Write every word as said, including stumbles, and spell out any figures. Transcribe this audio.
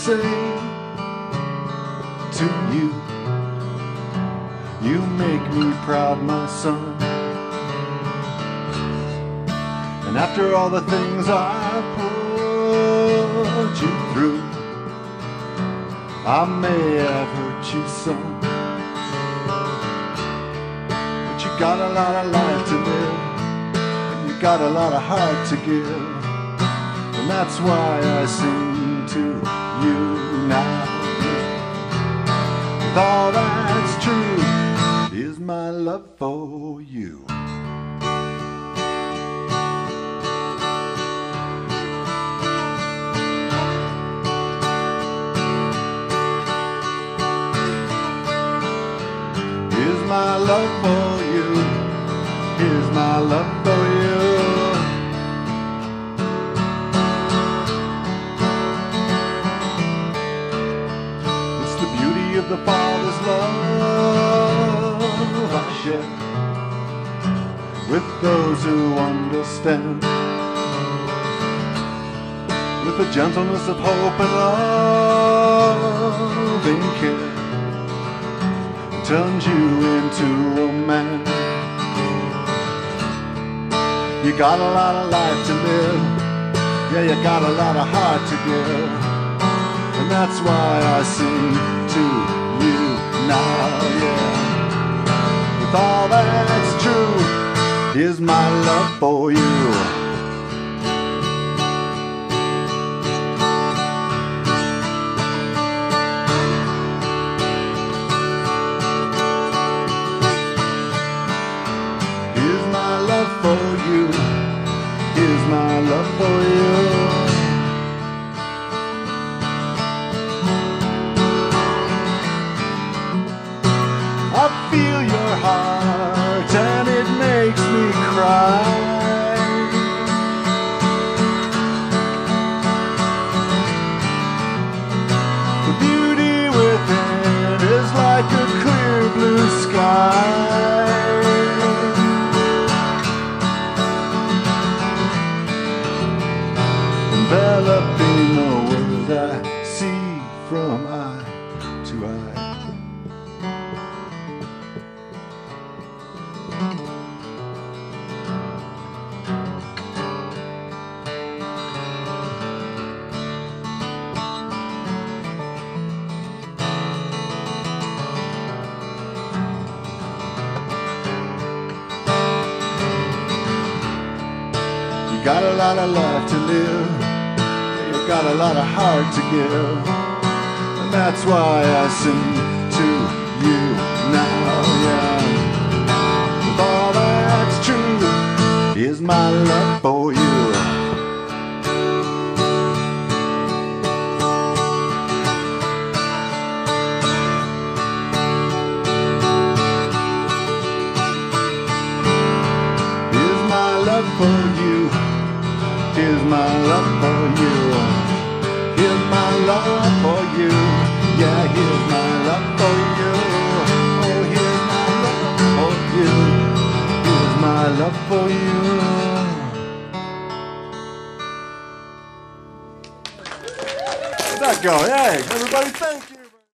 say to you, you make me proud, my son. And after all the things I put you through, I may have hurt you some, but you got a lot of life to live, and you got a lot of heart to give. And that's why I sing to you now. With all that's true is my love for you. Here's my love for you. Here's my love for you. Of the Father's love I share with those who understand, with the gentleness of hope and loving care, turns you into a man. You got a lot of life to live, yeah, you got a lot of heart to give, and that's why I sing to you now, yeah. With all that's true, here's my love for you. Here's my love for you. Here's my love for you. I feel your heart and it makes me cry. The beauty within is like a clear blue sky. Enveloping the world I see from eye to eye. You got a lot of life to live, you got a lot of heart to give, and that's why I sing to you now, yeah. With all that's true, here's my love for you. Here's my love for you. Here's my love for you. Here's my love for you. Yeah, here's my love for you. Oh, here's my love for you. Here's my love for you. How'd that go? Hey, everybody, thank you.